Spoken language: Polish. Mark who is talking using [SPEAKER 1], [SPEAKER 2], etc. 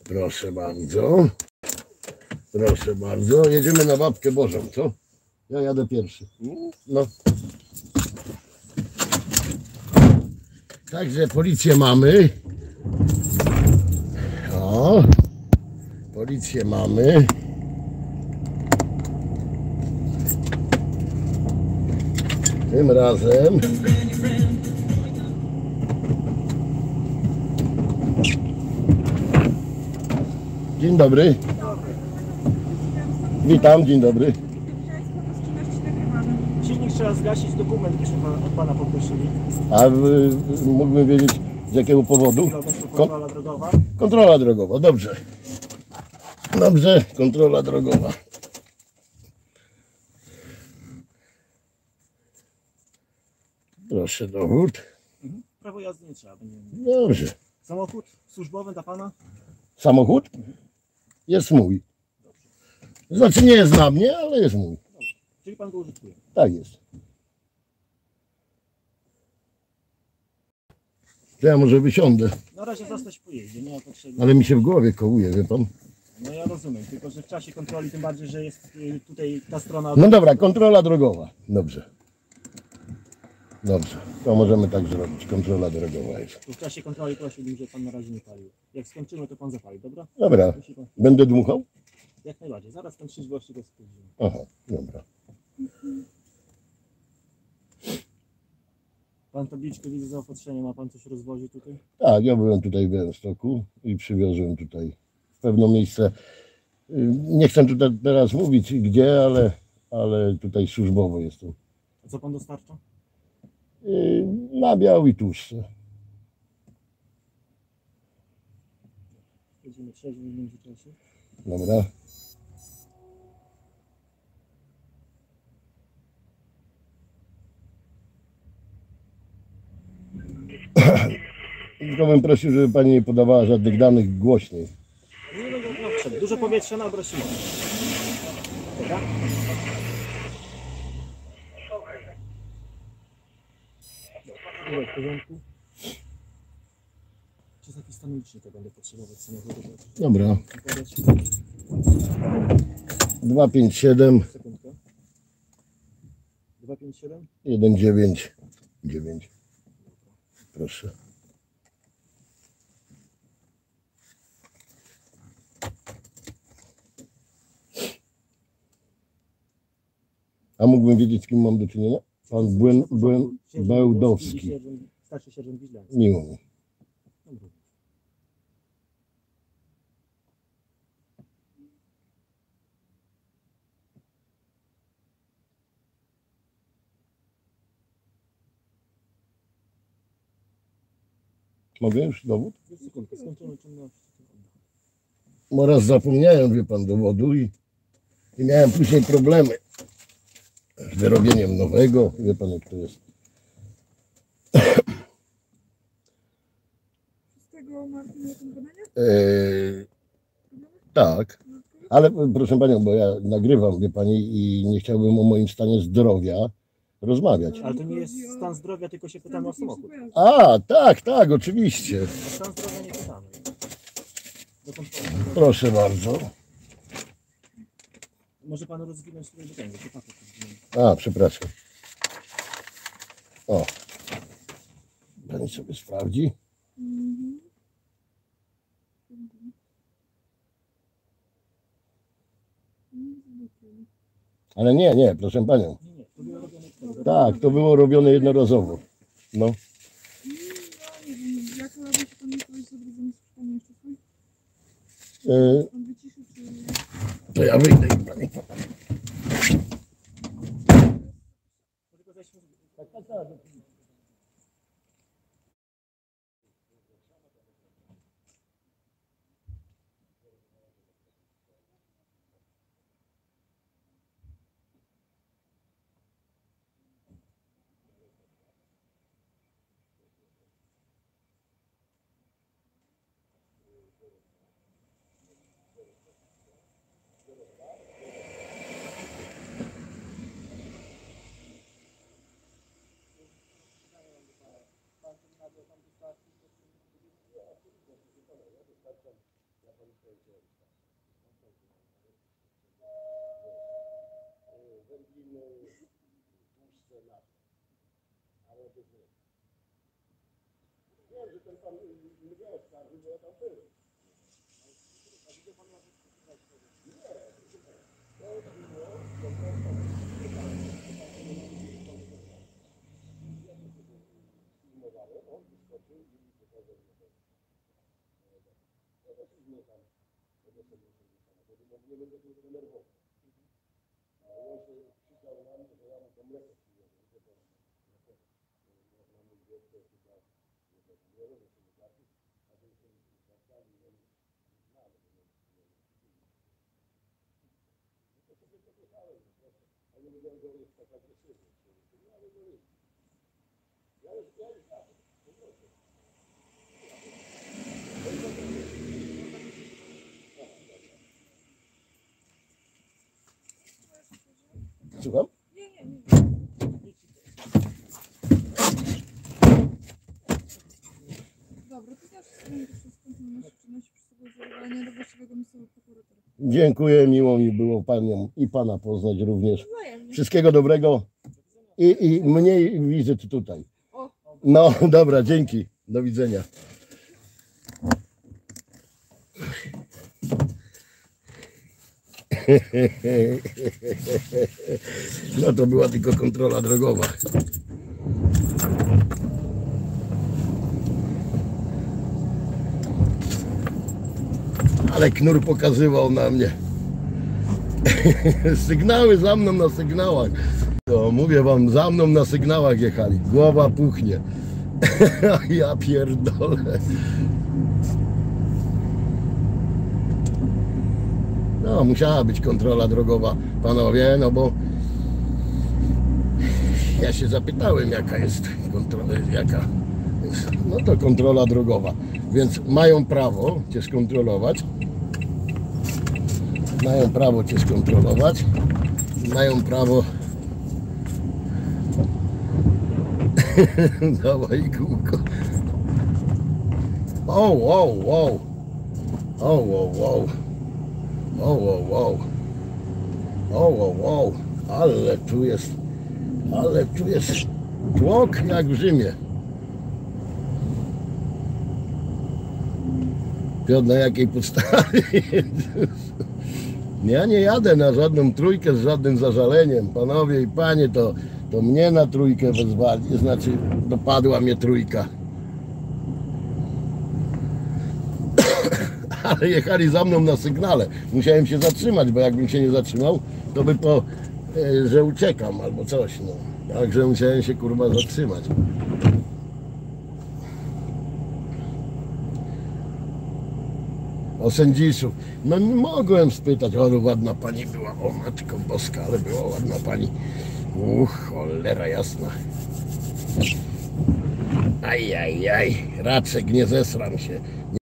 [SPEAKER 1] Proszę bardzo. Proszę bardzo. Jedziemy na Babkę Bożą, co? Ja jadę pierwszy. No. Także policję mamy. O. Policję mamy. Tym razem dzień dobry. Witam, dzień dobry.
[SPEAKER 2] Silnik trzeba zgasić, dokument byśmy od pana poprosili.
[SPEAKER 1] A mógłbym wiedzieć z jakiego powodu?
[SPEAKER 2] Kontrola drogowa.
[SPEAKER 1] Kontrola drogowa, dobrze. Dobrze, kontrola drogowa. Proszę, dowód.
[SPEAKER 2] Prawo jazdy nie trzeba.
[SPEAKER 1] Dobrze.
[SPEAKER 2] Samochód służbowy dla pana?
[SPEAKER 1] Samochód? Jest mój. Znaczy nie jest dla mnie, ale jest mój.
[SPEAKER 2] Czyli pan go użytkuje?
[SPEAKER 1] Tak jest. To ja może wysiądę.
[SPEAKER 2] Na razie zostać pojeździe, nie ma potrzeby.
[SPEAKER 1] Ale mi się w głowie kołuje, wie pan.
[SPEAKER 2] No ja rozumiem, tylko że w czasie kontroli, tym bardziej, że jest tutaj ta strona...
[SPEAKER 1] No dobra, kontrola drogowa. Dobrze. Dobrze, to możemy tak zrobić. Kontrola drogowa jest.
[SPEAKER 2] W czasie kontroli prosiłbym, żeby pan na razie nie palił. Jak skończymy, to pan zapali, dobra?
[SPEAKER 1] Dobra, będę dmuchał?
[SPEAKER 2] Jak najbardziej. Zaraz ten trzeźwości go sprawdzimy.
[SPEAKER 1] Aha, dobra.
[SPEAKER 2] Pan tabliczkę widzę zaopatrzenie, ma pan coś rozwozi tutaj?
[SPEAKER 1] Tak, ja byłem tutaj w Białymstoku i przywiozłem tutaj w pewne miejsce. Nie chcę tutaj teraz mówić gdzie, ale tutaj służbowo jestem.
[SPEAKER 2] A co pan dostarcza?
[SPEAKER 1] Nabiał i tłuszcze.
[SPEAKER 2] Będziemy trzeźwi w międzyczasie.
[SPEAKER 1] Dobra. Tylko bym prosił, żeby pani nie podawała żadnych danych głośniej.
[SPEAKER 2] Nie będę miał potrzeby. Dużo powietrza na obrosimy. Dobra? Dobra, w porządku. Czy taki stan licznika będę potrzebować samochodu?
[SPEAKER 1] Dobra. 257
[SPEAKER 2] Sekundkę. 257?
[SPEAKER 1] 199. Proszę. A mógłbym wiedzieć, z kim mam do czynienia? Pan Bełdowski.
[SPEAKER 2] Starszy sierżant Wiślański.
[SPEAKER 1] Miło mi.
[SPEAKER 2] Dobra.
[SPEAKER 1] Mogę już dowód?
[SPEAKER 2] Sekundkę, skończymy czynność.
[SPEAKER 1] Bo raz zapomniałem, wie pan, dowodu i miałem później problemy z wyrobieniem nowego. Wie pan, jak to jest.
[SPEAKER 3] Z tego Martyna tym badania?
[SPEAKER 1] Tak, ale proszę panią, bo ja nagrywam, wie pani, i nie chciałbym o moim stanie zdrowia rozmawiać.
[SPEAKER 2] Ale to nie jest stan zdrowia, tylko się pytamy o samochód.
[SPEAKER 1] A, tak, tak, oczywiście.
[SPEAKER 2] O stan zdrowia nie pytamy. Dokąd pan?
[SPEAKER 1] Proszę bardzo.
[SPEAKER 2] Może pan rozwinąć tutaj do tego, to pakiet.
[SPEAKER 1] A, przepraszam. O. Pani sobie sprawdzi. Ale nie, proszę panią.
[SPEAKER 2] Nie, to było robione.
[SPEAKER 1] Tak, to było robione jednorazowo. No.
[SPEAKER 3] No nie wiem, jak robi się pan nie kogoś z odrodzonym słuchania jeszcze swój? Pan wyciszy, czy...
[SPEAKER 1] To ja wyjdę i pani. Wędliny, tłuszcze, nasze. Ale to jest... Wiem, że ten pan mnie oskarży, bo ja tam byłem. A gdzie pan ma wyszukać tego? Nie, to było, filmowałem, on wyskoczył i pokazał mnie to. Ja też nie tam, będę sobie samochodu, bo nie będę tu denerwował. A on się krzyczał na mnie, że ja mu to mleko przywiozłem, że to na mój wiek to chyba nie wiem, że się zapił, a że się zaczali, no nie znamy, no to sobie pokochałem, po prostu. A nie wiedziałem, że on jest tak agresywny. No ale to jest. Ja już tak, po prostu. Słucham?
[SPEAKER 3] Nie. Dobra, to też skończymy przynosi przy sobie zawołanie do właściwego miejscowego prokuratora.
[SPEAKER 1] Dziękuję, miło mi było panią i pana poznać również.
[SPEAKER 3] Wzajemnie.
[SPEAKER 1] Wszystkiego dobrego i mniej wizyt tutaj.
[SPEAKER 3] O.
[SPEAKER 1] No dobra, dzięki. Do widzenia. No to była tylko kontrola drogowa. Ale knur pokazywał na mnie. Sygnały za mną na sygnałach. No, mówię wam, za mną na sygnałach jechali. Głowa puchnie. Ja pierdolę. No, musiała być kontrola drogowa, panowie, no bo ja się zapytałem, jaka jest kontrola, no to kontrola drogowa, więc mają prawo cię skontrolować, mają prawo dawaj kółko. Wow. Ale tu jest tłok jak w Rzymie. Piotr, na jakiej podstawie? Ja nie jadę na żadną trójkę z żadnym zażaleniem. Panowie i panie, to mnie na trójkę wezwali, znaczy dopadła mnie trójka. Ale jechali za mną na sygnale. Musiałem się zatrzymać, bo jakbym się nie zatrzymał, to by że uciekam albo coś, no. Także musiałem się kurwa zatrzymać. O sędziszów. No nie mogłem spytać, ale ładna pani była, o matko boska, ale była ładna pani. Cholera jasna. Ajajaj, raczek nie zesram się.